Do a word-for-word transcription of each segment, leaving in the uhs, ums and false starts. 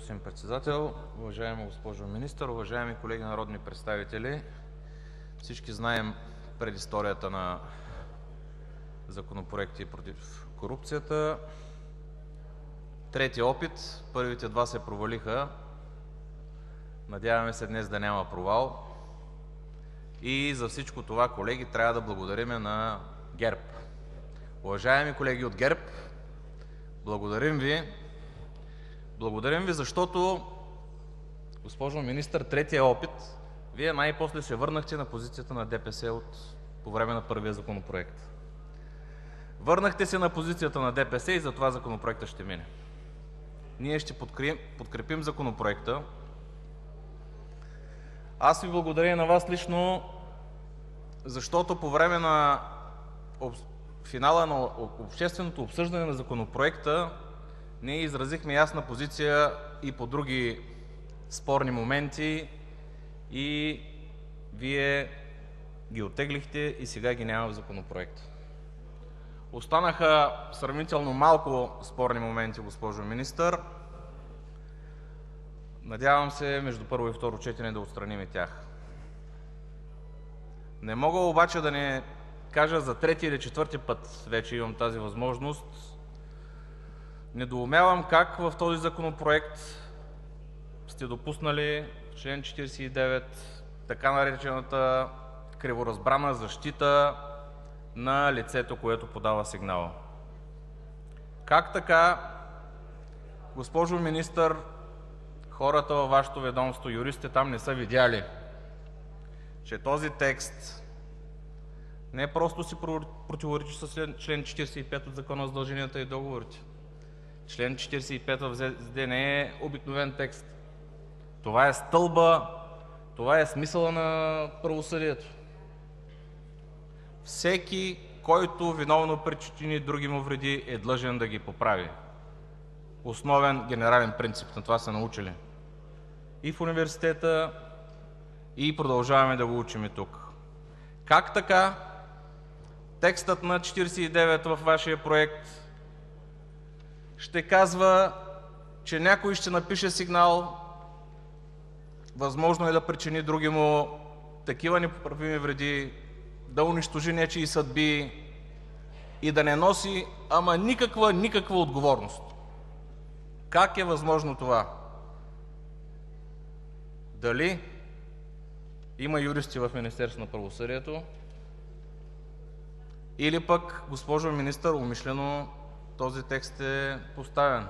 господин Председател. Уважаема госпожо Министър, уважаеми колеги народни представители! Всички знаем предисторията на законопроекти против корупцията. Трети опит. Първите два се провалиха. Надяваме се днес да няма провал. И за всичко това, колеги, трябва да благодарим на ГЕРБ. Уважаеми колеги от ГЕРБ, благодарим Ви. Благодарим Ви, защото, госпожо Министър, третия опит, Вие най-после се върнахте на позицията на ДПС от, по време на първия законопроект. Върнахте се на позицията на ДПС и затова законопроектът ще мине. Ние ще подкрепим, подкрепим законопроекта. Аз Ви благодаря на Вас лично, защото по време на об... финала на общественото обсъждане на законопроекта ние изразихме ясна позиция и по други спорни моменти и Вие ги оттеглихте и сега ги няма в законопроекта. Останаха сравнително малко спорни моменти, госпожо Министър. Надявам се между първо и второ четене да отстраним и тях. Не мога обаче да не кажа за трети или четвърти път, вече имам тази възможност, недоумявам как в този законопроект сте допуснали в член четиридесет и девет така наречената криворазбрана защита на лицето, което подава сигнала. Как така, госпожо Министър, хората във Вашето ведомство, юристите там не са видяли, че този текст не просто си противоречи с член четиридесет и пет от Закона за задълженията и договорите. Член четиридесет и пет в ЗЗД не е обикновен текст. Това е стълба, това е смисъла на правосъдието. Всеки, който виновно причини други му вреди, е длъжен да ги поправи. Основен генерален принцип, на това са научили и в университета, и продължаваме да го учим и тук. Как така текстът на четиридесет и девет във Вашия проект ще казва, че някой ще напише сигнал, възможно е да причини други му такива непоправими вреди, да унищожи нечии съдби и да не носи ама никаква, никаква отговорност? Как е възможно това? Дали има юристи в Министерството на правосъдието, или пък, госпожо Министър, умишлено този текст е поставен?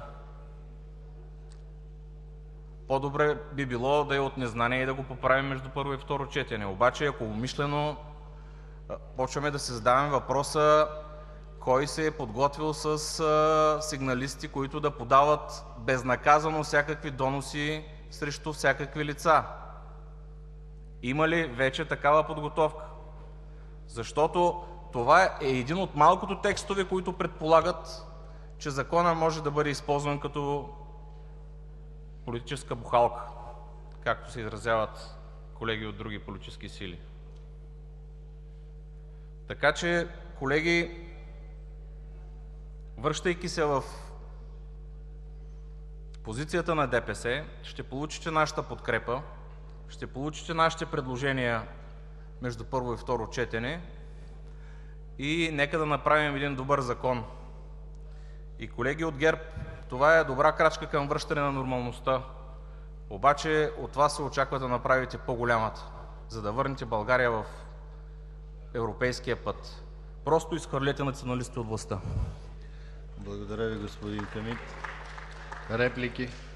По-добре би било да е от незнание и да го поправим между първо и второ четене. Обаче, ако умишлено, почваме да се задаваме въпроса кой се е подготвил с сигналисти, които да подават безнаказано всякакви доноси срещу всякакви лица. Има ли вече такава подготовка? Защото това е един от малкото текстове, които предполагат, че законът може да бъде използван като политическа бухалка, както се изразяват колеги от други политически сили. Така че, колеги, връщайки се в позицията на ДПС, ще получите нашата подкрепа, ще получите нашите предложения между първо и второ четене и нека да направим един добър закон. И колеги от ГЕРБ, това е добра крачка към връщане на нормалността. Обаче от вас се очаква да направите по-голямата, за да върнете България в европейския път. Просто изхвърлете националисти от властта. Благодаря Ви, господин Хамид. Реплики?